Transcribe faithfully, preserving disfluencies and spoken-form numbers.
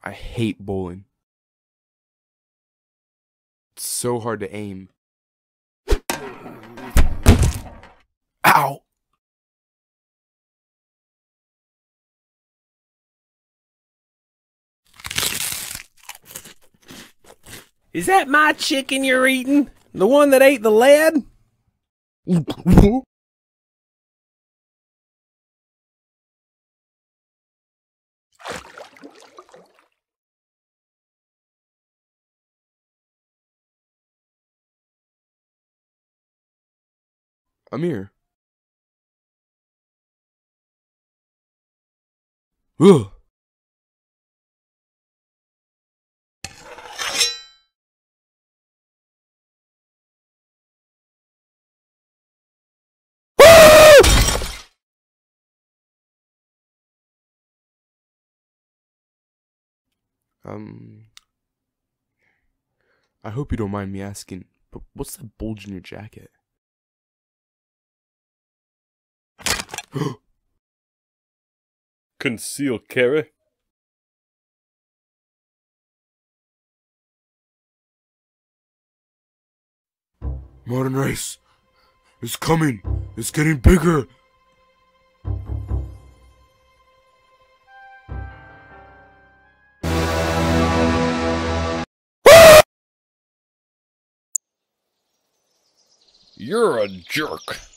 I hate bowling. It's so hard to aim. Ow! Is that my chicken you're eating? The one that ate the lead? Amir. Ugh. Um, I hope you don't mind me asking, but what's that bulge in your jacket? Conceal carry. Modern race. It's coming. It's getting bigger. You're a jerk.